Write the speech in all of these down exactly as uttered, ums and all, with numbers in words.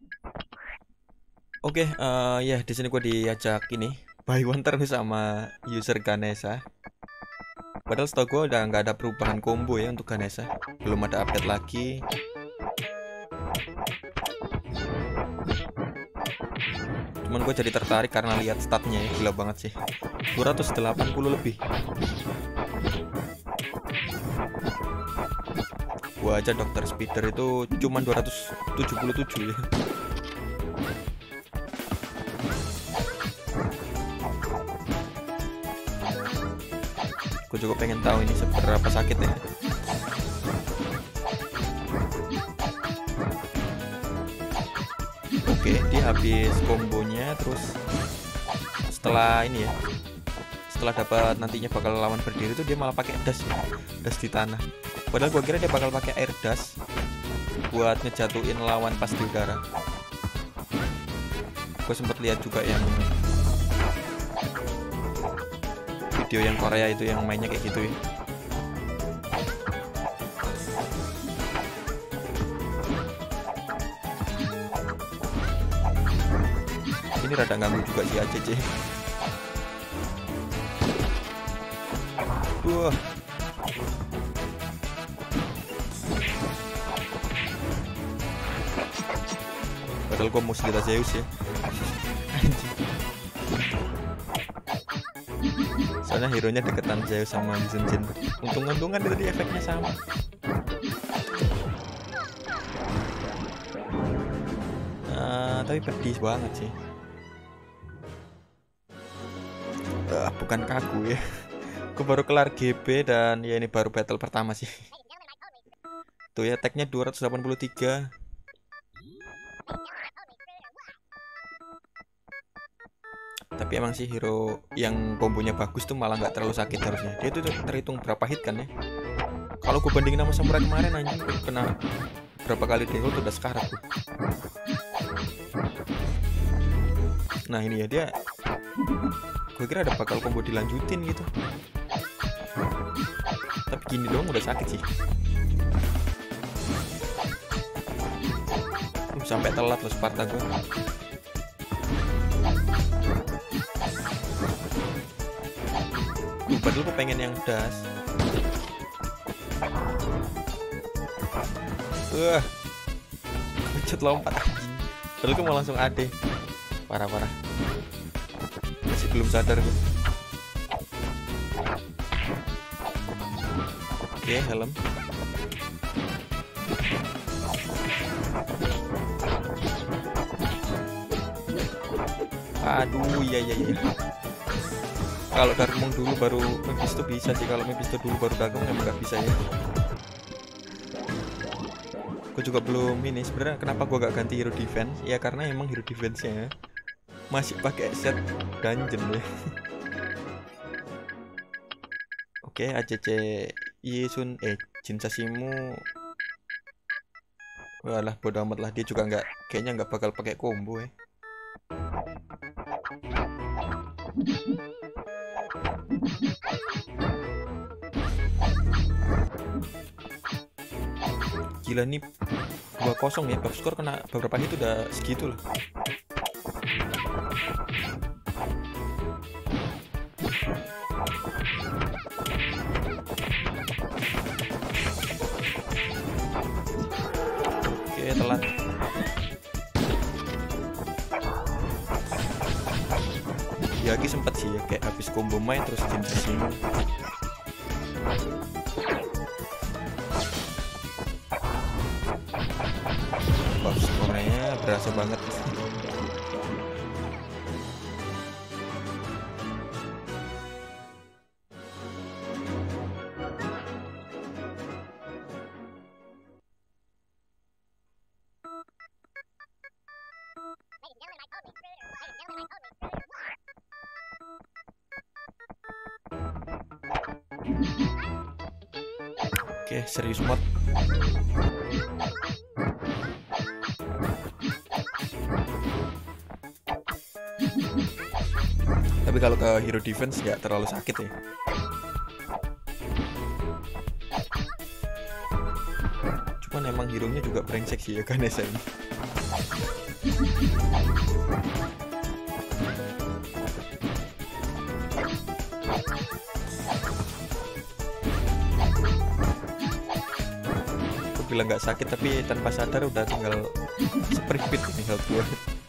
Oke, eh, ya di sini gue diajak ini buy one terus sama user Ganesha. Padahal setahu gue udah nggak ada perubahan combo ya untuk Ganesha, belum ada update lagi. Cuman gue jadi tertarik karena lihat statnya ya, gila banget sih, dua ratus delapan puluh lebih. Gua aja dokter speeder itu cuman dua ratus tujuh puluh tujuh ya. Gue juga pengen tahu ini seberapa sakit ya. Oke, dia habis kombonya, terus setelah ini ya, setelah dapat nantinya bakal lawan berdiri tuh dia malah pakai dash ya, dash di tanah. Padahal gue kira dia bakal pakai air dash buat ngejatuhin lawan pas di udara. Gue sempet lihat juga yang video yang Korea itu yang mainnya kayak gitu ya. Ini rada ganggu juga si A C C. Wah. Padahal gue musuh kita Zeus ya. Soalnya hero nya deketan Zeus sama Jin Jin. Untung-untungan tadi efeknya sama. Nah, tapi pedih banget sih. Uh, bukan kaku ya. Gue baru kelar G B dan ya ini baru battle pertama sih. Tuh ya, tagnya dua ratus delapan puluh tiga. Tapi emang sih hero yang kombonya bagus tuh malah nggak terlalu sakit harusnya. Dia tuh terhitung berapa hit kan ya. Kalau gue bandingin sama Samurai kemarin anjing, kena berapa kali default udah sekarat tuh. Nah ini ya, dia gue kira ada bakal combo dilanjutin gitu, tapi gini dong udah sakit sih. uh, Sampai telat loh Sparta gue. uh, Padahal gue pengen yang das. Wah, pencet lompat anjing. Padahal gue mau langsung A D. Parah-parah. Masih belum sadar gue. Oke, helm. Aduh, iya iya iya. Kalau Darkmoon dulu baru Mephisto bisa sih. Kalau Mephisto dulu baru Darkmoon emang nggak bisa ya. Gue juga belum ini sebenarnya kenapa gue gak ganti hero defense ya, karena emang hero defense-nya masih pakai set dungeon ya. Oke, A C C Yesun eh Jin Sashimu. Walah bodo amat lah, dia juga nggak, kayaknya nggak bakal pakai combo ya. Gila nih dua kosong ya, buff score kena beberapa hit udah segitu loh. Oke, telat. Yagi sempet sih ya kayak habis combo main terus Jin Sashimu. Buff score-nya berasa banget. Oke, serius mod. Tapi kalau ke hero defense nggak terlalu sakit ya. Cuman emang hero nya juga brengsek sih ya Ganesha ini. dibilang nggak sakit, tapi tanpa sadar udah tinggal seperipit ini health gue.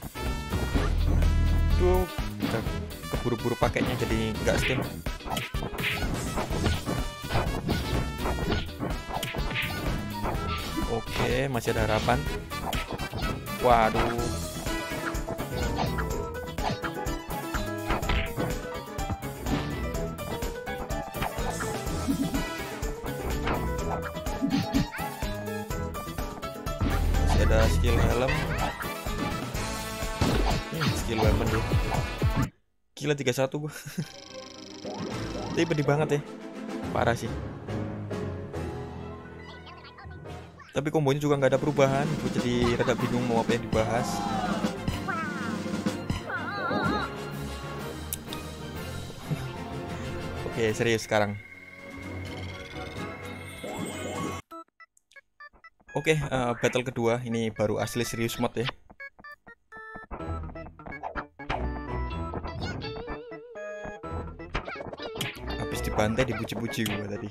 Tuh udah keburu-buru pakainya jadi nggak stem. Oke, masih ada harapan. Waduh. Masih ada skill helm. Hmm, skill weapon deh. Gila tiga puluh satu gua. Tapi pedih banget ya. Parah sih. Tapi kombonya juga nggak ada perubahan. Gue jadi rada bingung mau apa yang dibahas. Oke, serius sekarang. Oke, uh, battle kedua. Ini baru asli serius mode ya. Habis dibantai, dipuji-puji gue tadi.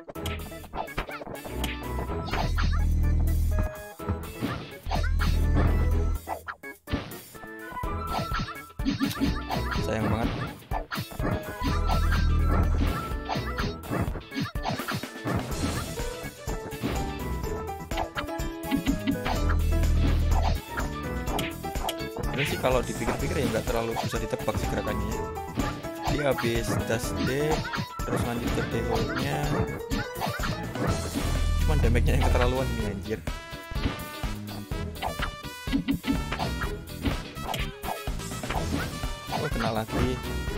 Sayang banget. Sebenarnya sih kalau dipikir-pikir ya nggak terlalu susah ditebak sih gerakannya. Dia habis dash D terus lanjut ke D hold-nya. Cuman damage-nya yang keterlaluan nih anjir. Oh, kena lagi.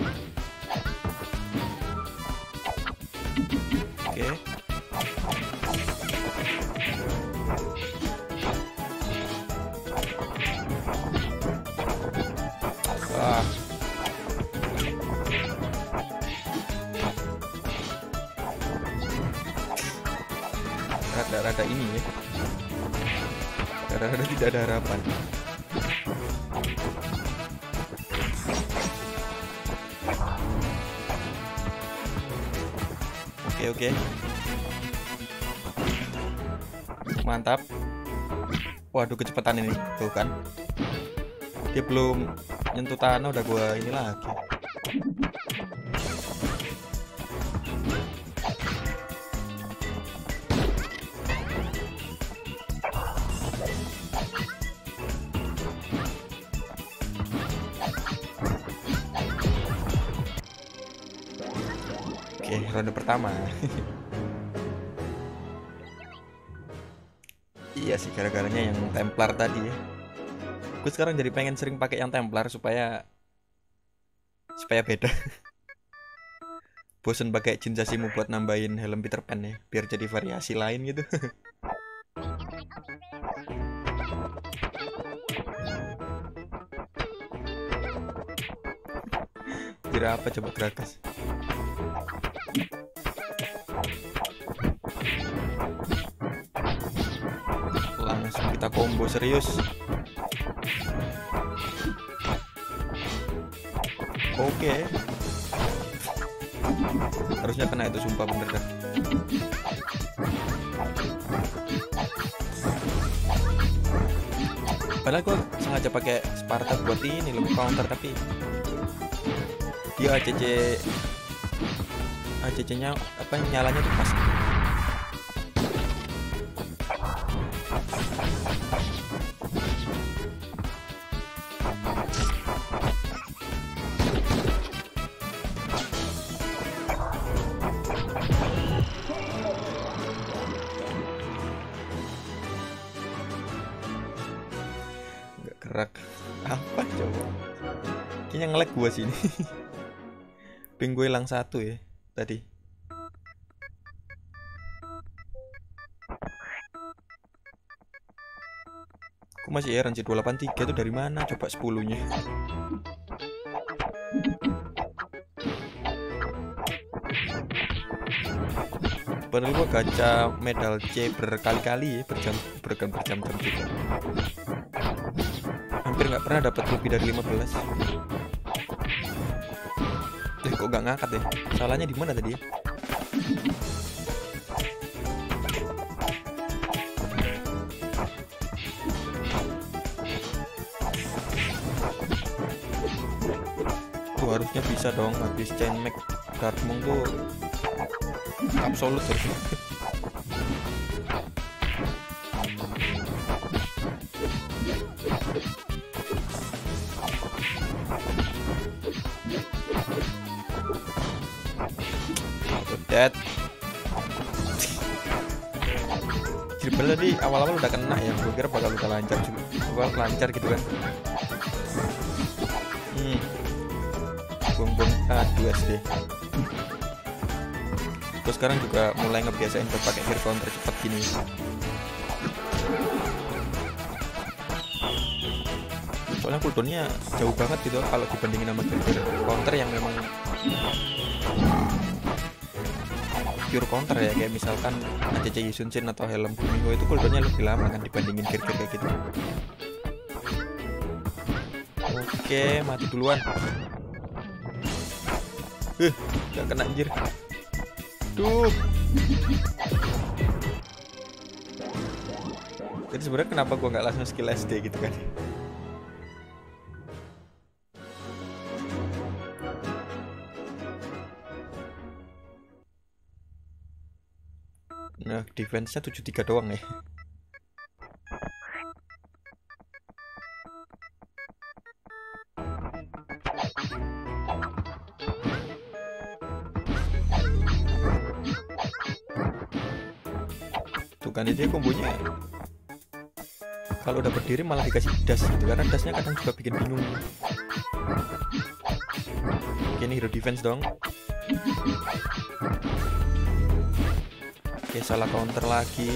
Oke. Wah. Rada-rada ini ya. Rada-rada tidak ada harapan. Oke oke. Mantap. Waduh kecepatan ini. Tuh kan. Dia belum nyentuh tanah udah gua ini lagi. Oke, ronde pertama. Iya sih, gara-garanya yang Templar tadi ya. Gue sekarang jadi pengen sering pakai yang Templar supaya supaya beda. Bosen pakai Jinzasimu buat nambahin helm Peter Pan ya, biar jadi variasi lain gitu. Kira apa coba Gragas? Langsung kita combo serius. Oke. Harusnya kena itu, sumpah bener dah. Padahal gue sengaja pakai Sparta buat ini lebih counter, tapi dia A C C A C C-nya apa nyalanya tuh pas. Nggak gerak. Apa coba? Kayaknya nge-lag gua sini. Ping gue hilang satu ya tadi. Aku masih heran sih, dua delapan tiga itu dari mana coba sepuluh-nya. Padahal gua gacha medal C berkali-kali ya, berjam berjam berjam-jam juga. Hampir nggak pernah dapat lebih dari lima belas. Eh, kok nggak ngangkat ya? Salahnya di mana tadi ya? Oh, harusnya bisa dong. Habis chain mac Darkmoon tuh absolut harusnya. Dead. Dribble tadi awal-awal udah kena ya, gue kira bakal udah lancar juga, lancar gitu kan. Hmm, bongbong aduh S D. Terus sekarang juga mulai ngebiasain buat pakai gear counter cepet gini. Soalnya cooldownnya jauh banget gitu kalau dibandingin sama gear counter yang memang pure counter ya, kayak misalkan A C C Yusunshin atau Helm Kumiho itu cooldownnya lebih lama kan dibandingin gear-gear kayak gitu. Oke, mati duluan. Eh, gak kena anjir. Duh. Jadi sebenarnya kenapa gua nggak langsung skill S D gitu kan? Nah, defense-nya tujuh tiga doang ya. Tuh kan dia kombonya. Kalau udah berdiri malah dikasih dash gitu, karena dashnya kadang juga bikin bingung. Oke, ini hero defense dong. Oke, salah counter lagi.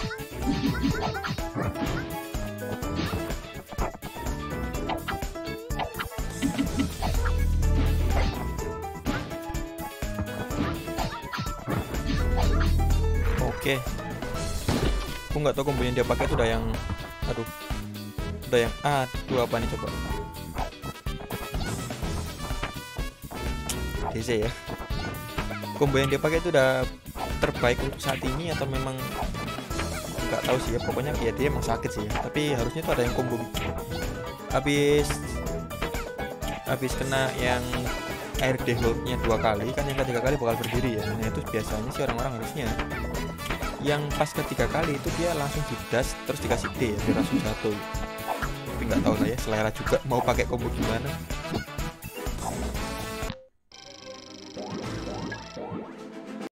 Oke. Aku nggak tahu combo yang dia pakai itu udah yang aduh. Udah yang aduh apa nih coba. D C ya. Combo yang dia pakai itu udah terbaik untuk saat ini atau memang nggak tahu sih ya, pokoknya ya dia emang sakit sih ya, tapi harusnya tuh ada yang combo habis habis kena yang air D hold-nya dua kali kan, yang ketiga kali bakal berdiri ya. Nah itu biasanya sih orang-orang harusnya yang pas ketiga kali itu dia langsung di dash terus dikasih D ya, dia langsung jatuh. Tapi nggak tahu lah ya, selera juga mau pakai combo gimana.